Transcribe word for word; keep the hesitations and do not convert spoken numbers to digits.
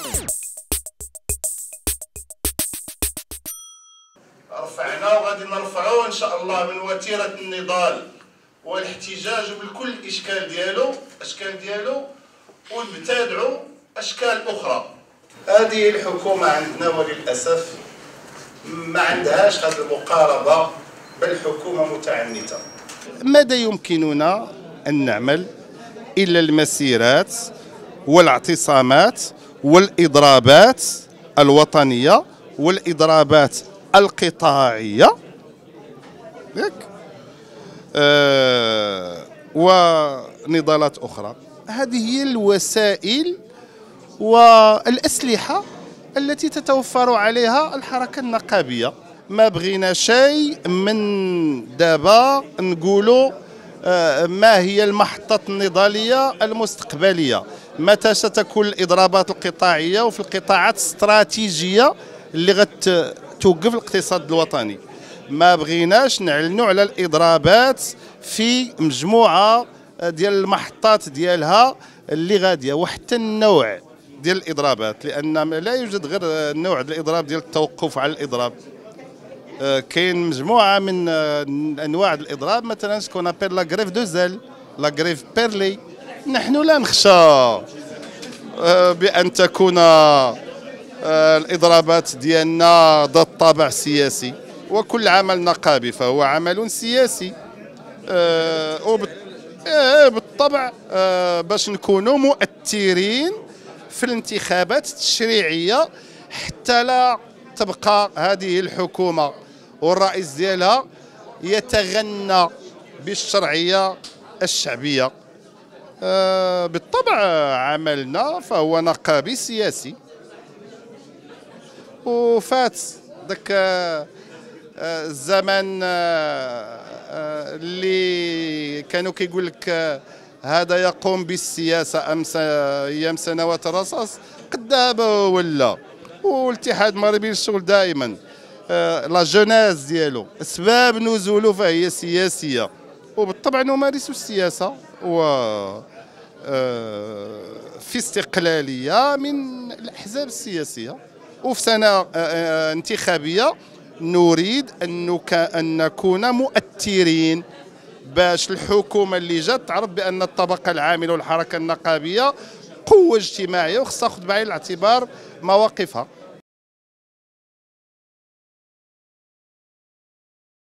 رفعنا وغادي نرفعوا ان شاء الله من وتيره النضال والاحتجاج بكل الاشكال ديالو اشكال ديالو ونبتدعوا اشكال اخرى. هذه الحكومه عندنا وللاسف ما عندهاش هذه المقاربه، بل حكومه متعنته. ماذا يمكننا ان نعمل الا المسيرات والاعتصامات والاضرابات الوطنيه والاضرابات القطاعيه ياك آه ونضالات اخرى. هذه هي الوسائل والاسلحه التي تتوفر عليها الحركه النقابيه. ما بغينا شيء من دابا نقولوا آه ما هي المحطه النضاليه المستقبليه، متى ستكون الاضرابات القطاعيه وفي القطاعات الاستراتيجيه اللي غتوقف الاقتصاد الوطني. ما بغيناش نعلنوا على الاضرابات في مجموعه ديال المحطات ديالها اللي غاديه، وحتى النوع ديال الاضرابات، لان لا يوجد غير نوع ديال الاضراب ديال التوقف على الاضراب. كاين مجموعه من انواع الاضراب، مثلا سكون ابيل لا غريف دو زيل، لا غريف بيرلي. نحن لا نخشى بان تكون الاضرابات ديالنا ذات طابع سياسي، وكل عمل نقابي فهو عمل سياسي. وبالطبع باش نكونوا مؤثرين في الانتخابات التشريعيه، حتى لا تبقى هذه الحكومه والرئيس ديالها يتغنى بالشرعيه الشعبيه. بالطبع عملنا فهو نقابي سياسي، وفات ذاك الزمن اللي كانوا كيقول لك هذا يقوم بالسياسه امس ايام سنوات الرصاص، قد ذهب ولا. والاتحاد المغربي للشغل دائما لا جوناز ديالو اسباب نزوله فهي سياسيه، وبالطبع نمارس السياسه و في استقلاليه من الاحزاب السياسيه. وفي سنه انتخابيه نريد ان نكون مؤثرين باش الحكومه اللي جات تعرف بان الطبقه العامله والحركه النقابيه قوه اجتماعيه وخصها تاخذ بعين الاعتبار مواقفها.